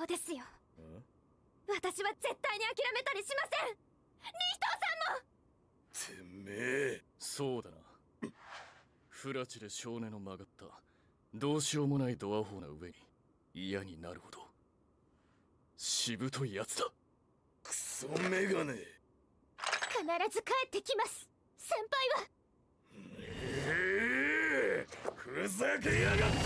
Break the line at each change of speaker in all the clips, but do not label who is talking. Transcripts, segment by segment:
ですよ。私は絶対に諦めたりしません。リヒトーさんも。
てめえ。
そうだな。フラチで少年の曲がったどうしようもないドアホな上に嫌になるほどしぶといやつだ。
クソメガネ。
必ず帰ってきます、先輩は。
ふざけやがって。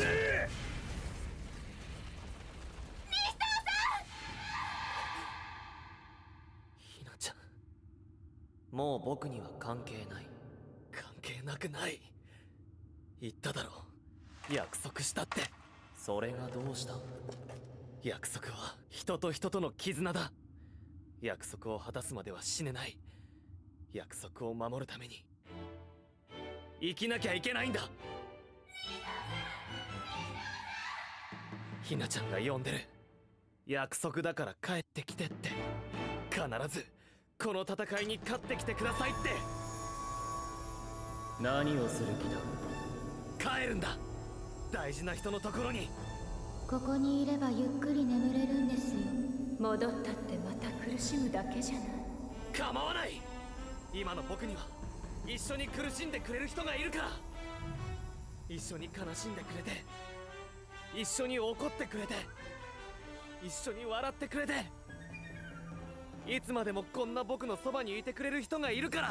ひなちゃん、もう僕には関係ない。関係なくない。言っただろ、約束したって。それがどうした？約束は人と人との絆だ。約束を果たすまでは死ねない。約束を守るために生きなきゃいけないんだ。ひなちゃんが呼んでる。約束だから帰ってきてって。必ずこの戦いに勝ってきてくださいって。
何をする気だ？
帰るんだ、大事な人のところに。
ここにいればゆっくり眠れるんですよ。戻ったってまた苦しむだけじゃない。
構わない。今の僕には一緒に苦しんでくれる人がいるから。一緒に悲しんでくれて、一緒に怒ってくれて、一緒に笑ってくれて、いつまでもこんな僕のそばにいてくれる人がいるから。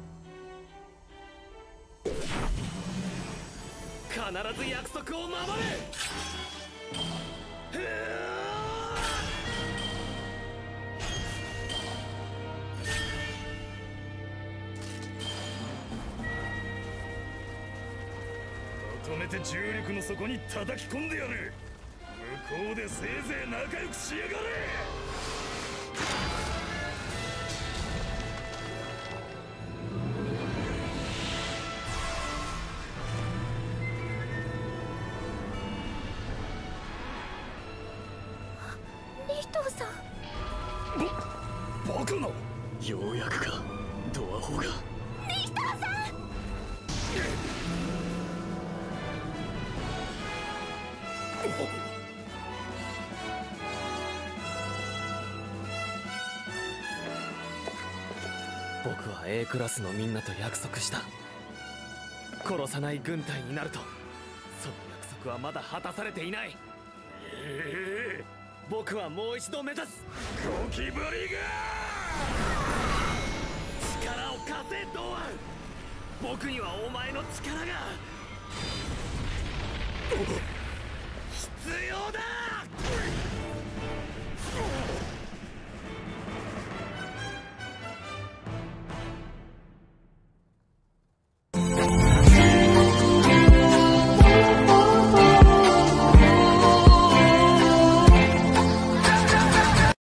必ず約束を守る。
まとめて重力の底に叩き込んでやる。向こうでせいぜい仲良くしやがれ。
リヒトーさん。
バカな。
ようやくか、ドアホが。
リヒトーさん。
僕は A クラスのみんなと約束した。殺さない軍隊になると。その約束はまだ果たされていない。僕はもう一度目指す。
ゴキブリが
力を貸せ、ドアン。僕にはお前の力が必要だ。